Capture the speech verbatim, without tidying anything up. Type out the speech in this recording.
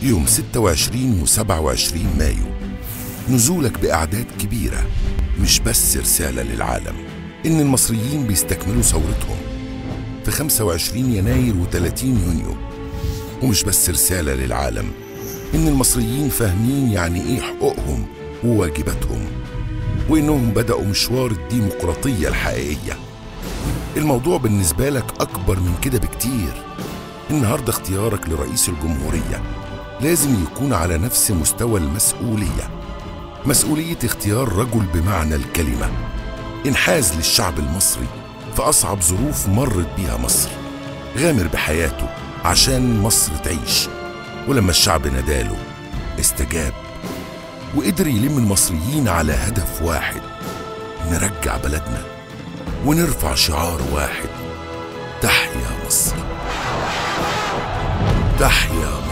يوم ستة وعشرين وسبعة وعشرين مايو نزولك بأعداد كبيرة مش بس رسالة للعالم إن المصريين بيستكملوا ثورتهم في خمسة وعشرين يناير وثلاثين يونيو، ومش بس رسالة للعالم إن المصريين فاهمين يعني إيه حقوقهم وواجباتهم، وإنهم بدأوا مشوار الديمقراطية الحقيقية. الموضوع بالنسبة لك أكبر من كده بكتير. النهاردة اختيارك لرئيس الجمهورية لازم يكون على نفس مستوى المسؤولية، مسؤولية اختيار رجل بمعنى الكلمة انحاز للشعب المصري في أصعب ظروف مرت بيها مصر، غامر بحياته عشان مصر تعيش، ولما الشعب ناداله استجاب وقدر يلم المصريين على هدف واحد: نرجع بلدنا ونرفع شعار واحد: تحيا مصر، تحيا مصر.